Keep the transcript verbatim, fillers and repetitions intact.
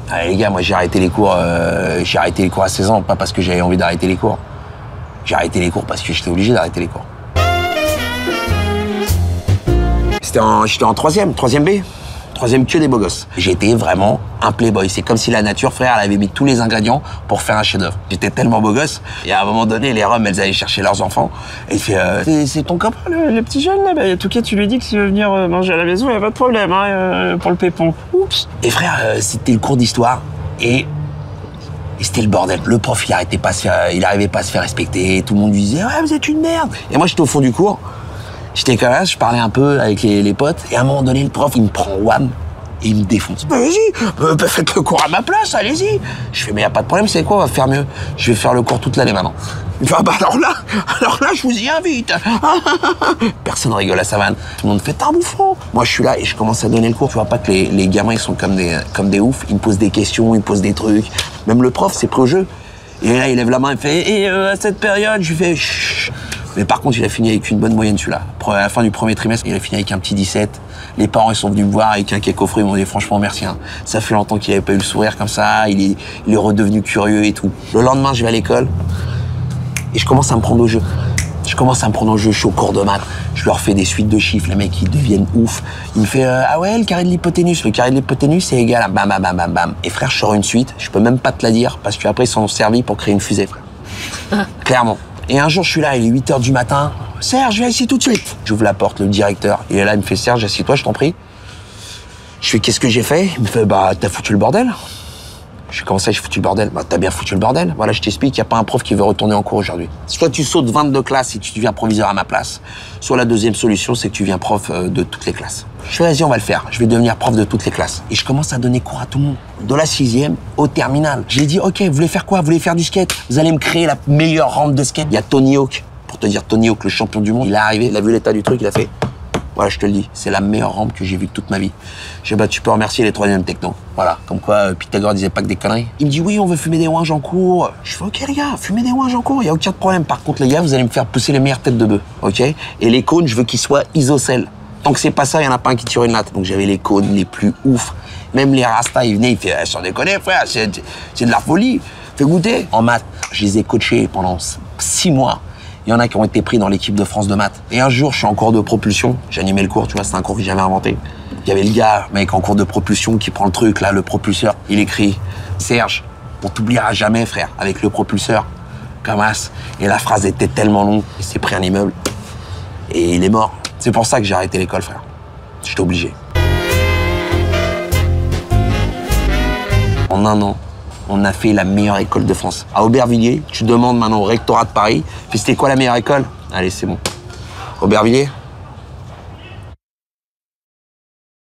Allez, les gars, moi j'ai arrêté les cours, euh, j'ai arrêté les cours à seize ans, pas parce que j'avais envie d'arrêter les cours. J'ai arrêté les cours parce que j'étais obligé d'arrêter les cours. C'était en, j'étais en troisième, troisième B. Troisième que des beaux gosses. J'étais vraiment un playboy. C'est comme si la nature, frère, elle avait mis tous les ingrédients pour faire un chef-d'œuvre. J'étais tellement beau gosse. Et à un moment donné, les Roms, elles allaient chercher leurs enfants. Et il fait euh, c'est ton copain, le, le petit jeune, là. Bah, en tout cas, tu lui dis que s'il veut venir euh, manger à la maison, il n'y a pas de problème, hein, euh, pour le pépon. Oups. Et frère, euh, c'était le cours d'histoire. Et, et c'était le bordel. Le prof, il arrêtait pas, se faire, il arrivait pas à se faire respecter. Tout le monde lui disait, ouais, vous êtes une merde. Et moi, j'étais au fond du cours. J'étais comme là, je parlais un peu avec les, les potes. Et à un moment donné, le prof, il me prend wham. Et il me défonce. Bah, vas-y, bah, bah, faites le cours à ma place, allez-y. Je fais, mais y a pas de problème, c'est quoi, on va faire mieux. Je vais faire le cours toute l'année maintenant. Il fait, ah bah alors là, alors là, je vous y invite. Personne rigole à sa vanne. Tout le monde fait, t'es un bouffon. Moi, je suis là et je commence à donner le cours. Tu vois pas que les, les gamins, ils sont comme des, comme des oufs. Ils me posent des questions, ils me posent des trucs. Même le prof, c'est pro jeu. Et là, il lève la main, il fait, et euh, à cette période, je lui fais, chut. Mais par contre, il a fini avec une bonne moyenne, celui-là. À la fin du premier trimestre, il a fini avec un petit dix-sept. Les parents, ils sont venus me voir avec un cake au fruit, ils m'ont dit franchement merci. Hein. Ça fait longtemps qu'il n'avait pas eu le sourire comme ça, il est, il est redevenu curieux et tout. Le lendemain, je vais à l'école et je commence à me prendre au jeu. Je commence à me prendre au jeu, je suis au cours de maths. Je leur fais des suites de chiffres, les mecs, ils deviennent ouf. Il me fait euh, ah ouais, le carré de l'hypoténuse. Le carré de l'hypoténuse, c'est égal à bam, bam, bam, bam, bam. Et frère, je sors une suite, je peux même pas te la dire parce qu'après, ils s'en ont servi pour créer une fusée, frère. Clairement. Et un jour, je suis là, il est huit heures du matin. Serge, viens ici tout de suite. J'ouvre la porte, le directeur. Il est là, il me fait Serge, assieds-toi, je t'en prie. Je fais qu'est-ce que j'ai fait? Il me fait bah t'as foutu le bordel. Je fais comment ça, j'ai foutu le bordel? Bah t'as bien foutu le bordel. Voilà, je t'explique, il n'y a pas un prof qui veut retourner en cours aujourd'hui. Soit tu sautes vingt-deux classes et tu deviens proviseur à ma place. Soit la deuxième solution, c'est que tu viens prof de toutes les classes. Je fais vas-y, on va le faire. Je vais devenir prof de toutes les classes. Et je commence à donner cours à tout le monde. De la sixième au terminal. J'ai dit ok, vous voulez faire quoi? Vous voulez faire du skate? Vous allez me créer la meilleure rampe de skate. Il y a Tony Hawk. Pour te dire, Tony Hawk, le champion du monde, il est arrivé, il a vu l'état du truc, il a fait. Voilà, je te le dis, c'est la meilleure rampe que j'ai vue de toute ma vie. J'ai bah tu peux remercier les troisième techno. Voilà, comme quoi euh, Pythagore disait pas que des conneries. Il me dit oui, on veut fumer des ouinges en cours. Je fais ok les gars, fumer des ouinges en cours, il y a aucun problème. Par contre les gars, vous allez me faire pousser les meilleures têtes de bœuf, ok? Et les cônes, je veux qu'ils soient isocèles. Tant que c'est pas ça, il y en a pas un qui tire une latte. Donc j'avais les cônes les plus ouf. Même les rastas, ils venaient, ils faisaient eh, sans déconner frère, c'est c'est de la folie. Fais goûter. En maths, je les ai coachés pendant six mois. Il y en a qui ont été pris dans l'équipe de France de maths. Et un jour, je suis en cours de propulsion. J'animais le cours, tu vois, c'est un cours que j'avais inventé. Il y avait le gars, mec, en cours de propulsion qui prend le truc, là, le propulseur. Il écrit « Serge, on t'oubliera jamais, frère, avec le propulseur. » Comme as. Et la phrase était tellement longue, il s'est pris un immeuble. Et il est mort. C'est pour ça que j'ai arrêté l'école, frère. J'étais obligé. En un an, on a fait la meilleure école de France. À Aubervilliers, tu demandes maintenant au rectorat de Paris, c'était quoi la meilleure école? Allez, c'est bon. Aubervilliers,